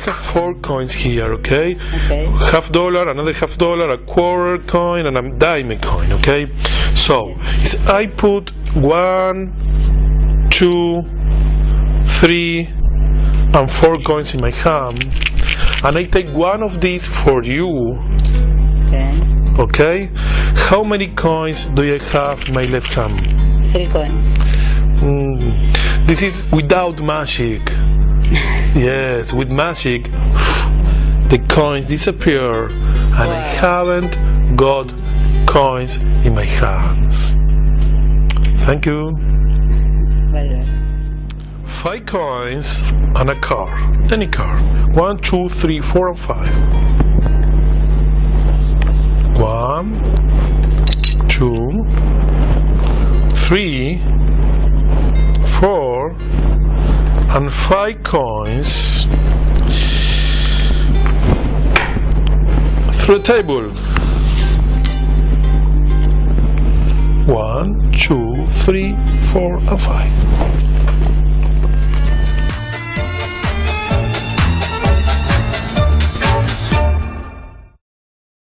have 4 coins here, okay? Okay. Half dollar, another half dollar, a quarter coin, and a dime coin, okay? So, Yes. if I put 1, 2, 3, and 4 coins in my hand, and I take one of these for you, Okay. okay? How many coins do I have in my left hand? 3 coins. This is without magic. Yes, with magic, the coins disappear, and I haven't got coins in my hands. Thank you. Well, 5 coins and a card. Any card. 1, 2, 3, 4, and 5. 1, 2, 3, 4, and 5 coins through the table. 1, 2, 3, 4, and 5.